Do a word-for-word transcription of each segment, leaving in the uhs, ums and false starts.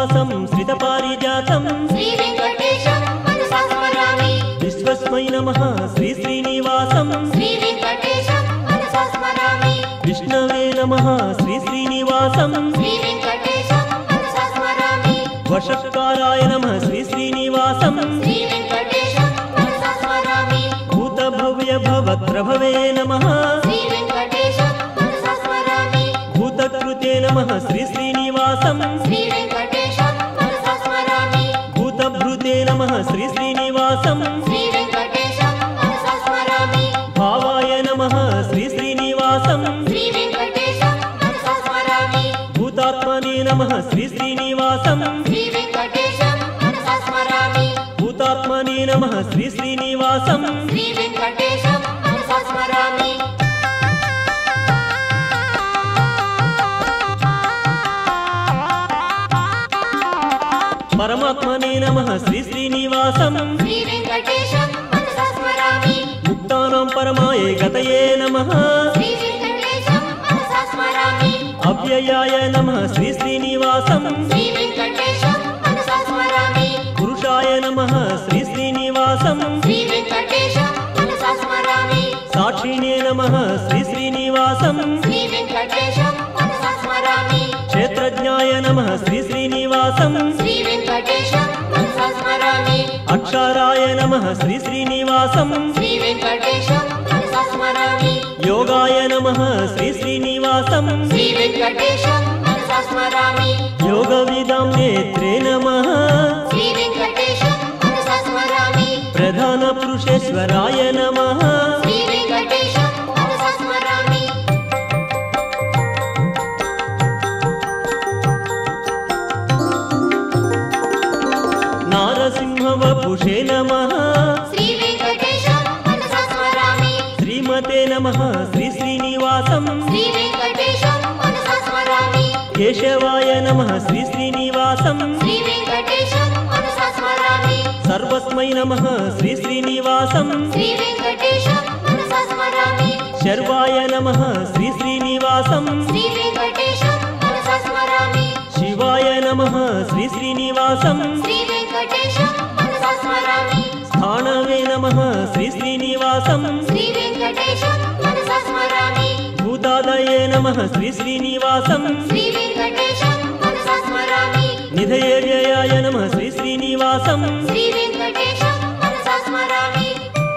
श्रीनिवासं श्रितपारिजातं श्री वेंकटेशं मनसा स्मरामि विश्वस्मै नमः श्री श्रीनिवासं श्री वेंकटेशं मनसा स्मरामि विष्णवे नमः श्री श्रीनिवासं श्री वेंकटेशं मनसा स्मरामि वषट्काराय नमः श्री श्रीनिवासं श्री वेंकटेशं मनसा स्मरामि भूतभव्य भवत्प्रभवे नमः श्री वेंकटेशं मनसा स्मरामि भूतकृते नमः श्री श्रीनिवासं श्री वेंकटेशं मनसा स्मरामि भूतभृते नमः श्री श्रीनिवासं श्री वेंकटेशं मनसा स्मरामि भावाय नमः श्री श्रीनिवासं श्री वेंकटेशं मनसा स्मरामि भूतात्मने नमः श्री श्रीनिवासं श्री वेंकटेशं मनसा स्मरामि भूतात्मने नमः श्री श्रीनिवासं श्री वेंकटेशं मनसा स्मरामि परमात्मने नमः श्री श्रीनिवासं श्री वेंकटेशं मनसा स्मरामि मुक्तानां परमाय गतये नमः श्री वेंकटेशं मनसा स्मरामि अव्ययाय नमः श्री श्रीनिवासं श्री वेंकटेशं मनसा स्मरामि पुरुषाय नमः श्री श्रीनिवासं श्री वेंकटेशं मनसा स्मरामि साक्षिणे नमः श्री श्रीनिवासं श्री वेंकटेशं मनसा स्मरामि क्षेत्रज्ञाय नमः श्री श्रीनिवासं श्री वेंकटेशं मनसा स्मरामि अक्षराय नमः श्री श्रीनिवासं श्री वेंकटेशं मनसा स्मरामि योगाय नमः श्री श्रीनिवासं श्री वेंकटेशं मनसा स्मरामि योगविदां नेत्रे नमः श्री वेंकटेशं मनसा स्मरामि प्रधानपुरुषेश्वराय नमः श्री वेंकटेशं मनसा स्मरामि नारसिंहवपुषे नमः श्री वेंकटेशं मनसा स्मरामि श्रीमते नमः श्री श्रीनिवासं श्री वेंकटेशं मनसा स्मरामि केशवाय नमः श्री श्रीनिवासं श्री वेंकटेशं मनसा स्मरामि सर्वस्मै नमः श्री श्रीनिवासं श्री वेंकटेशं मनसा स्मरामि शर्वाय नमः श्री श्रीनिवासं श्री वेंकटेशं मनसा स्मरामि शिवाय नमः श्री श्रीनिवासं श्री वेंकटेशं मनसा स्मरामि स्थाणवे नमः श्री श्रीनिवासं श्री वेंकटेशं मनसा स्मरामि भूतादये नमः श्री श्रीनिवासं श्री वेंकटेशं मनसा स्मरामि निधये व्ययाय नमः श्री श्रीनिवासं श्री वेंकटेशं मनसा स्मरामि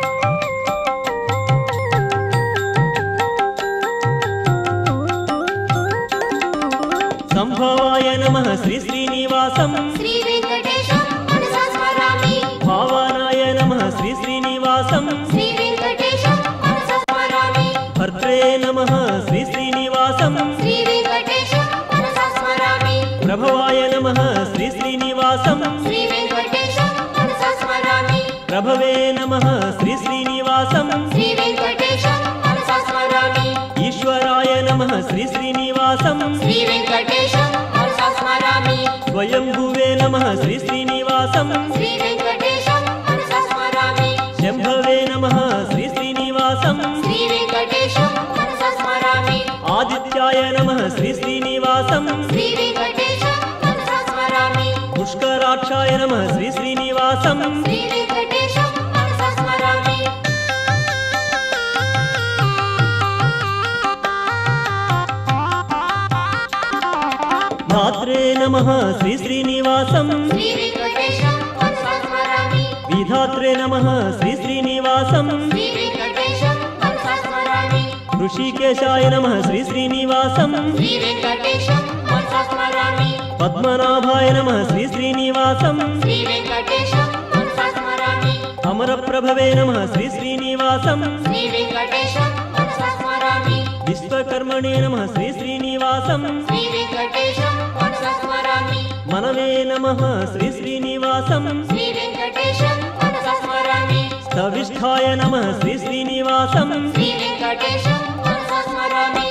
संभवाय नमः श्री श्रीनिवासं श्री वेंकटेशं मनसा स्मरामि भावानाय नमः श्री श्रीनिवासं श्री वेंकटेशं मनसा स्मरामि भर्त्रे नमः श्री श्रीनिवासं श्री वेंकटेशं मनसा स्मरामि प्रभवाय नमः श्री श्रीनिवासं श्री वेंकटेशं मनसा स्मरामि प्रभवे नमः श्री श्रीनिवासं श्री वेंकटेशं मनसा स्मरामि ईश्वराय नमः श्री श्रीनिवासं श्री वेंकटेशं मनसा स्मरामि स्वयंभुवे नमः श्री श्रीनिवासं श्री वेंकटेशं मनसा स्मरामि शंभवे नमः श्री श्रीनिवासं श्री वेंकटेशं मनसा स्मरामि आदित्याय नमः श्री श्रीनिवासं श्री वेंकटेशं मनसा स्मरामि पुष्कराक्षाय नमः श्री श्रीनिवासं श्री वेंकटेशं मनसा स्मरामि धात्रे नमः श्री श्रीनिवासं श्री वेंकटेशं मनसा स्मरामि विधात्रे नमः श्री श्रीनिवासं श्री वेंकटेशं मनसा स्मरामि ऋषिकेशाय नमः श्री श्रीनिवासं श्री वेंकटेशं मनसा स्मरामि पद्मनाभाय नमः श्री श्रीनिवासं श्री वेंकटेशं मनसा स्मरामि अमरप्रभवे नमः श्री श्रीनिवासं श्री वेंकटेशं मनसा स्मरामि विश्वकर्मणे नमः श्री श्रीनिवासं श्री वेंकटेशं मनसा स्मरामि मनवे नमः श्री श्रीनिवासं श्री वेंकटेशं मनसा स्मरामि स्थविष्ठाय नमः श्री श्रीनिवासं श्री वेंकटेशं मनसा स्मरामि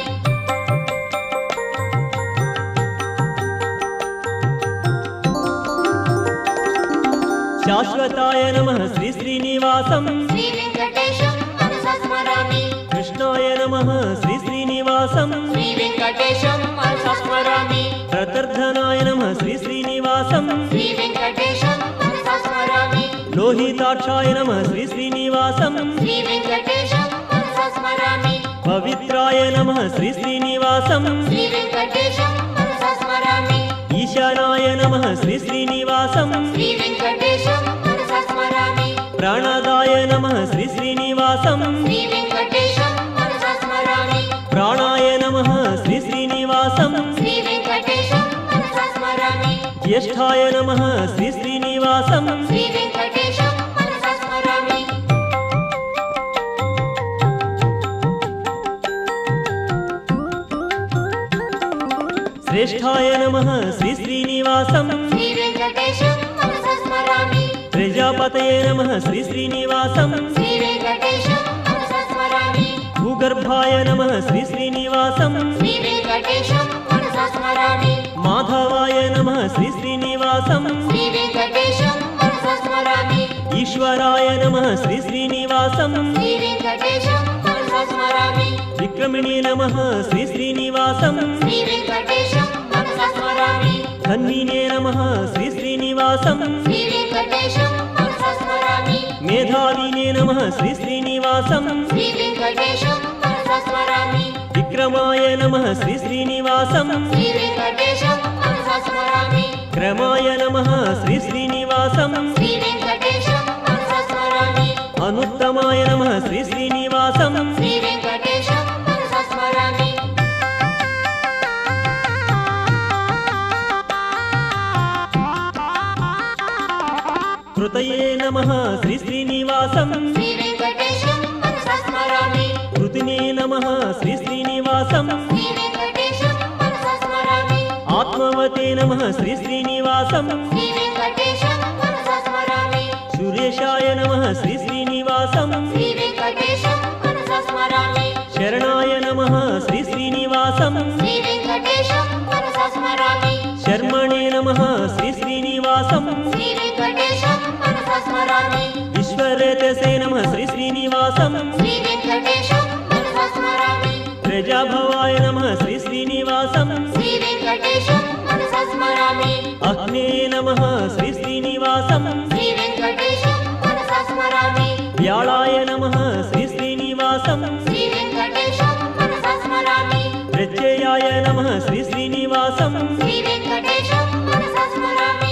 शाश्वताय नमः श्री श्रीनिवासं श्री वेंकटेशं मनसा स्मरामि कृष्णाय नमः श्री श्रीनिवासं श्री वेंकटेशं मनसा स्मरामि प्रतर्धनाय नमः श्री श्रीनिवासं శ్రీశ్రీనివాసం శ్రీ వెంకటేశం మనసా స్మరామి లోహితాక్షాయ నమః శ్రీ శ్రీనివాసం శ్రీ వెంకటేశం మనసా స్మరామి పవిత్రాయ నమః శ్రీ శ్రీనివాసం శ్రీ వెంకటేశం మనసా స్మరామి ఈశానాయ నమః శ్రీ శ్రీనివాసం శ్రీ వెంకటేశం మనసా స్మరామి ప్రాణదాయ నమః శ్రీ శ్రీనివాసం శ్రీ వెంకటేశం మనసా స్మరామి ప్రాణాయ నమః శ్రీ శ్రీనివాసం శ్రీ వెంకటేశం మనసా స్మరామి జ్యేష్ఠాయ నమః శ్రీ శ్రీనివాసం శ్రీ వెంకటేశం మనసా స్మరామి శ్రేష్ఠాయ నమః శ్రీ శ్రీనివాసం శ్రీ వెంకటేశం మనసా స్మరామి ప్రజాపతయే నమః శ్రీ శ్రీనివాసం శ్రీ వెంకటేశం మనసా స్మరామి భూగర్భాయ నమః శ్రీ శ్రీనివాసం శ్రీ వెంకటేశం మనసా స్మరామి మాధవాయ నమః శ్రీ శ్రీనివాసం శ్రీ వెంకటేశం మనసా స్మరామి ఈశ్వరాయ నమః శ్రీ శ్రీనివాసం శ్రీ వెంకటేశం మనసా స్మరామి విక్రమిణే నమః శ్రీ శ్రీనివాసం శ్రీ వెంకటేశం మనసా స్మరామి ధన్వినే నమః శ్రీ శ్రీనివాసం శ్రీ వెంకటేశం మనసా స్మరామి మేధావినే నమః శ్రీ శ్రీనివాసం శ్రీ వెంకటేశం మనసా స్మరామి విక్రమాయ నమః శ్రీ శ్రీనివాసం శ్రీ వెంకటేశం మనసా స్మరామి క్రమాయ నమః శ్రీ శ్రీనివాసం శ్రీ వెంకటేశం మనసా స్మరామి అనుత్తమాయ నమః శ్రీ శ్రీనివాసం శ్రీ వెంకటేశం మనసా స్మరామి కృతయే నమః శ్రీ శ్రీనివాసం శ్రీ వెంకటేశం మనసా స్మరామి కృతినే నమః శ్రీ శ్రీనివాసం శ్రీ వెంకటేశం మనసా స్మరామి ఆత్మవతే నమః శ్రీ శ్రీనివాసం శ్రీ వెంకటేశం మనసా స్మరామి సురేశాయ నమః శ్రీ శ్రీనివాసం శ్రీ వెంకటేశం మనసా స్మరామి శరణాయ నమః శ్రీ శ్రీనివాసం శ్రీ వెంకటేశం మనసా స్మరామి శర్మణే నమః శ్రీ శ్రీనివాసం శ్రీ వెంకటేశం మనసా స్మరామి విశ్వరేతసే నమః శ్రీ శ్రీనివాసం శ్రీ వెంకటేశం మనసా స్మరామి ప్రజాభవాయ నమః శ్రీ శ్రీనివాసం శ్రీ వెంకటేశం మనసా స్మరామి అగ్నే నమః శ్రీ శ్రీనివాసం శ్రీ వెంకటేశం మనసా స్మరామి వ్యాళాయ నమః శ్రీ శ్రీనివాసం శ్రీ వెంకటేశం మనసా స్మరామి ప్రత్యయాయ నమః శ్రీ శ్రీనివాసం శ్రీ వెంకటేశం మనసా స్మరామి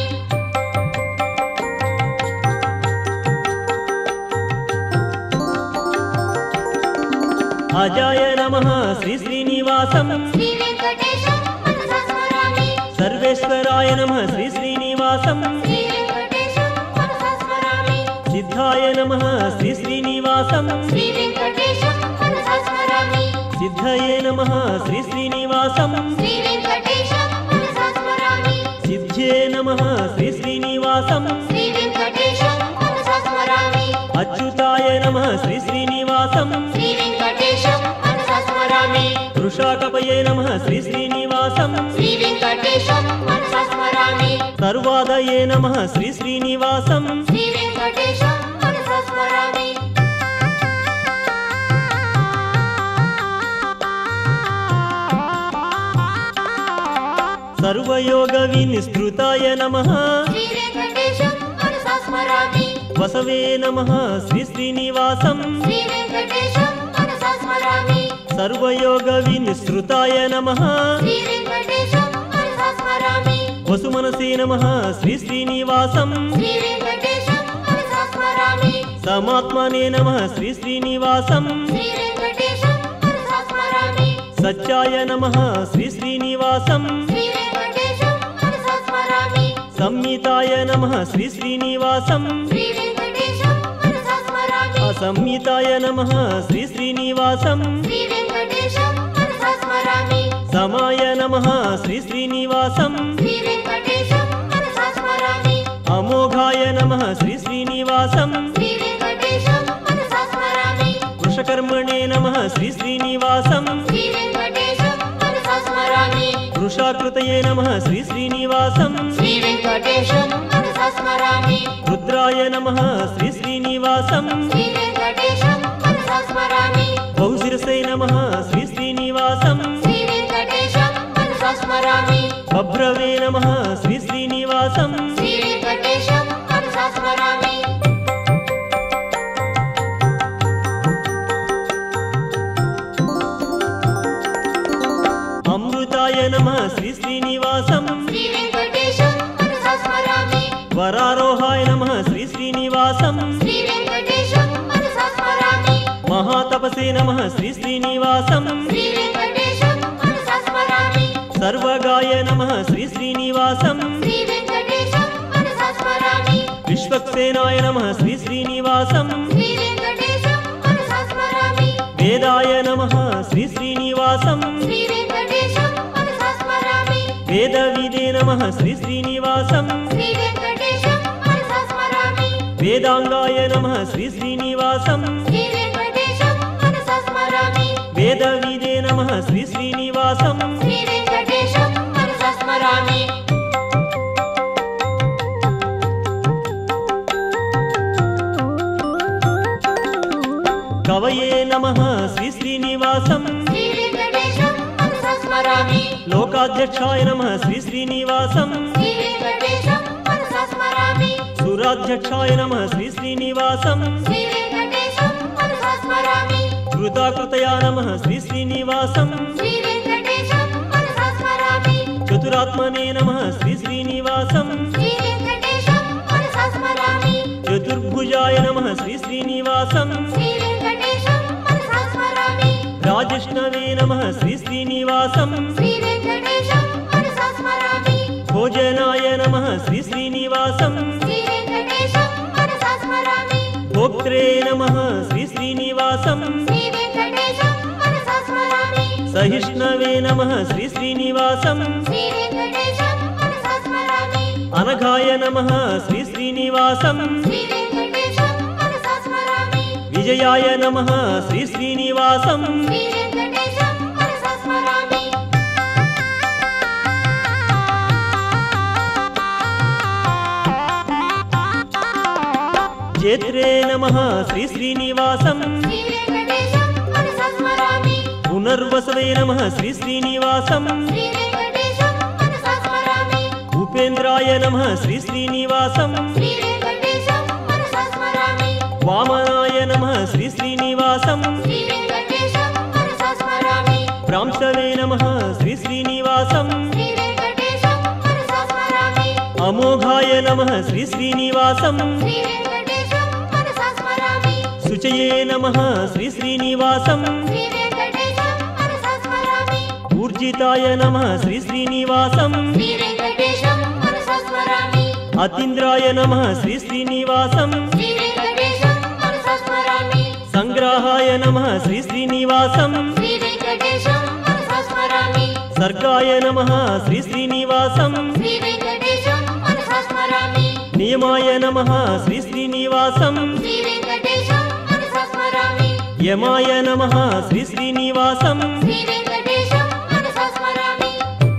అజాయ నమః శ్రీ శ్రీనివాసం శ్రీ వెంకటేశం మనసా స్మరామి సర్వేశ్వరాయ నమః శ్రీ శ్రీనివాసం శ్రీ వెంకటేశం మనసా స్మరామి సిద్ధాయ నమః శ్రీ శ్రీనివాసం శ్రీ వెంకటేశం మనసా స్మరామి సిద్ధయే నమః శ్రీ శ్రీనివాసం శ్రీ వెంకటేశం మనసా స్మరామి సిద్ధ్యే నమః శ్రీ శ్రీనివాసం శ్రీ వెంకటేశం మనసా స్మరామి అచ్యుతాయ నమః శ్రీ శ్రీనివాసం శ్రీ వెంకటేశం మనసా స్మరామి వృషాకపయే నమః శ్రీ శ్రీనివాసం శ్రీ వెంకటేశం మనసా స్మరామి సర్వాదయే నమః శ్రీ శ్రీనివాసం శ్రీ వెంకటేశం మనసా స్మరామి సర్వయోగ వినిస్తృతాయ నమః శ్రీ వెంకటేశం మనసా స్మరామి వసవే నమః శ్రీ శ్రీనివాసం శ్రీ వెంకటేశం మనసా స్మరామి సర్వయోగ వినిస్తృతాయ నమః శ్రీ వెంకటేశం మనసా స్మరామి వసుమనసే నమః శ్రీ శ్రీనివాసం శ్రీ వెంకటేశం మనసా స్మరామి సమాత్మనే నమః శ్రీ శ్రీనివాసం శ్రీ వెంకటేశం మనసా స్మరామి సత్యాయ నమః శ్రీ శ్రీనివాసం శ్రీ వెంకటేశం మనసా స్మరామి సంహితాయ నమః శ్రీ శ్రీనివాసం శ్రీ వెంకటేశం మనసా స్మరామి అసంహితాయ నమః శ్రీ శ్రీనివాసం. శ్రీ వెంకటేశం మనసా స్మరామి. సమాయ నమః శ్రీ శ్రీనివాసం. శ్రీ వెంకటేశం మనసా స్మరామి. అమోఘాయ నమః శ్రీ శ్రీనివాసం. శ్రీ వెంకటేశం మనసా స్మరామి. వృషకర్మణే నమః శ్రీ శ్రీనివాసం. శ్రీ వెంకటేశం మనసా స్మరామి. వృషాకృతయే నమః శ్రీ శ్రీనివాసం. శ్రీ వెంకటేశం మనసా స్మరామి. రుద్రాయ నమః శ్రీ శ్రీనివాసం. శ్రీ వెంకటేశం మనసా స్మరామి. బహుశిరసే నమః శ్రీ శ్రీనివాసం. శ్రీ వెంకటేశం మనసా స్మరామి. బభ్రవే నమః శ్రీ శ్రీనివాసం. శ్రీనివాసం శ్రీ వెంకటేశం మనసా స్మరామి. అమృతాయ నమః శ్రీ శ్రీనివాసం శ్రీ వెంకటేశం మనసా స్మరామి. వరారోహాయ నమః శ్రీ శ్రీనివాసం శ్రీ వెంకటేశం మనసా స్మరామి. మహాతపసే నమః శ్రీ శ్రీనివాసం శ్రీ వెంకటేశం మనసా స్మరామి. సర్వగాయ నమః శ్రీ శ్రీనివాసం శ్రీ వెంకటేశం మనసా స్మరామి. విశ్వక్సేనాయ నమః శ్రీ శ్రీనివాసం శ్రీ వెంకటేశం మనసా స్మరామి. వేదాయ నమః శ్రీ శ్రీనివాసం శ్రీ వెంకటేశం మనసా స్మరామి. వేదవిదే నమః శ్రీ శ్రీనివాసం శ్రీ వెంకటేశం మనసా స్మరామి. వేదాంగాయ నమః శ్రీ శ్రీనివాసం శ్రీ వెంకటేశం మనసా స్మరామి. వేదవిదే నమః శ్రీ శ్రీనివాసం శ్రీ వెంకటేశం మనసా స్మరామి. కవయే నమః శ్రీ శ్రీనివాసం శ్రీ వెంకటేశం మనసా స్మరామి. లోకాధ్యక్షాయ నమః శ్రీ శ్రీనివాసం శ్రీ వెంకటేశం మనసా స్మరామి. సురాధ్యక్షాయ నమః శ్రీ శ్రీనివాసం శ్రీ వెంకటేశం మనసా స్మరామి. కృతాకృతయా నమః శ్రీ శ్రీనివాసం శ్రీ వెంకటేశం మనసా స్మరామి. చతురాత్మనే నమః శ్రీ శ్రీనివాసం శ్రీ వెంకటేశం మనసా స్మరామి. చతుర్భుజాయ నమః శ్రీ శ్రీనివాసం శ్రీ వెంకటేశం మనసా స్మరామి. రాజిష్ణవే నమః శ్రీ శ్రీనివాసం శ్రీ వెంకటేశం మనసా స్మరామి. భోజనాయ నమః శ్రీ శ్రీనివాసం శ్రీ వెంకటేశం మనసా స్మరామి. భోక్త్రే నమః శ్రీ శ్రీనివాసం శ్రీ వెంకటేశం మనసా స్మరామి. సహిష్ణవే నమః శ్రీ శ్రీనివాసం శ్రీ వెంకటేశం మనసా స్మరామి. అనఘాయ నమః శ్రీ శ్రీనివాసం శ్రీ వెంకటేశం మనసా స్మరామి. విజయాయ నమః శ్రీ శ్రీనివాసం శ్రీ వెంకటేశం మనసా స్మరామి. జేత్రే నమః శ్రీ శ్రీనివాసం శ్రీ వెంకటేశం మనసా స్మరామి. పునర్వసవే నమః శ్రీ శ్రీనివాసం శ్రీ వెంకటేశం మనసా స్మరామి. ఉపేంద్రాయ నమః శ్రీ శ్రీనివాసం శ్రీ వెంకటేశం మనసా స్మరామి. వామనాయ నమః శ్రీ శ్రీనివాసం శ్రీ వెంకటేశం మనసా స్మరామి. ప్రాంశవే నమః శ్రీ శ్రీనివాసం శ్రీ వెంకటేశం మనసా స్మరామి. అమోఘాయ నమః శ్రీ శ్రీనివాసం శ్రీ వెంకటేశం మనసా స్మరామి. శుచయే నమః శ్రీ శ్రీనివాసం శ్రీ వెంకటేశం మనసా స్మరామి. ఊర్జితాయ నమః శ్రీ శ్రీనివాసం శ్రీ వెంకటేశం మనసా స్మరామి. అతీంద్రాయ నమః శ్రీ శ్రీనివాసం శ్రీ వెంకటేశం మనసా స్మరామి. సంగ్రహాయ నమః శ్రీ శ్రీనివాసం శ్రీ వెంకటేశం మనసా స్మరామి. సర్గాయ నమః శ్రీ శ్రీనివాసం శ్రీ వెంకటేశం మనసా స్మరామి. నియమాయ నమః శ్రీ శ్రీనివాసం శ్రీ వెంకటేశం మనసా స్మరామి. యమాయ నమః శ్రీ శ్రీనివాసం శ్రీ వెంకటేశం మనసా స్మరామి.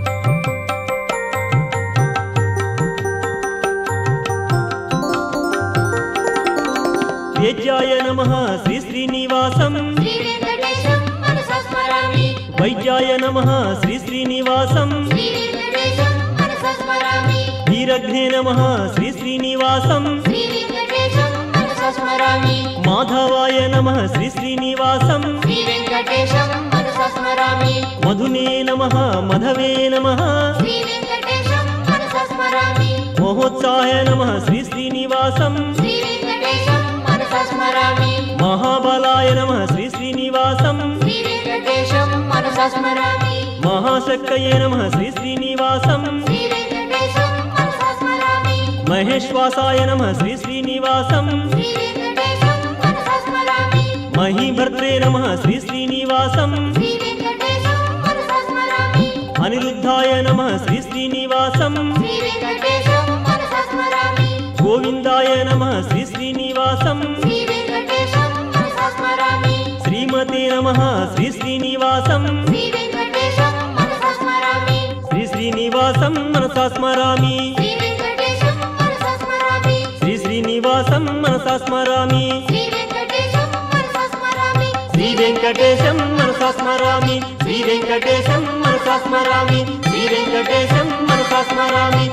వేద్యాయ నమః శ్రీ శ్రీనివాసం శ్రీ వెంకటేశం మనసా స్మరామి. వైద్యాయ నమః శ్రీ శ్రీనివాసం శ్రీ వెంకటేశం మనసా స్మరామి. వీరఘ్నే నమః శ్రీ శ్రీనివాసం శ్రీ వెంకటేశం మనసా స్మరామి. మాధవాయ నమః శ్రీ శ్రీనివాసం శ్రీ వెంకటేశం మనసా స్మరామి. మధునే నమః మధవే నమః శ్రీ వెంకటేశం మనసా స్మరామి. మహోత్సాయ నమః శ్రీ శ్రీనివాసం శ్రీ వెంకటేశం మనసా స్మరామి. మహాబలాయ నమః శ్రీ శ్రీనివాసం శ్రీ వెంకటేశం మనసా స్మరామి. మహాశక్తయే నమః శ్రీ శ్రీనివాసం శ్రీ వెంకటేశం మనసా స్మరామి. మహేశ్వాసాయ నమః శ్రీ శ్రీనివాసం శ్రీ వెంకటేశం మనసా స్మరామి. మహీభర్త్రే నమః శ్రీ శ్రీనివాసం శ్రీ వెంకటేశం మనసా స్మరామి. అనిరుద్ధాయ నమః శ్రీ శ్రీనివాసం శ్రీ వెంకటేశం మనసా స్మరామి. గోవిందాయ నమః శ్రీ శ్రీనివాసం శ్రీ వెంకటేశం మనసా స్మరామి. శ్రీమతే నమః శ్రీ శ్రీనివాసం శ్రీ వెంకటేశం మనసా స్మరామి. శ్రీ శ్రీనివాసం మనసా స్మరామి శ్రీ వెంకటేశం మనసా స్మరామి. శ్రీ శ్రీనివాసం మనసా స్మరామి శ్రీ వెంకటేశం మనసా స్మరామి. శ్రీ వెంకటేశం మనసా స్మరామి శ్రీ వెంకటేశం మనసా స్మరామి శ్రీ వెంకటేశం మనసా స్మరామి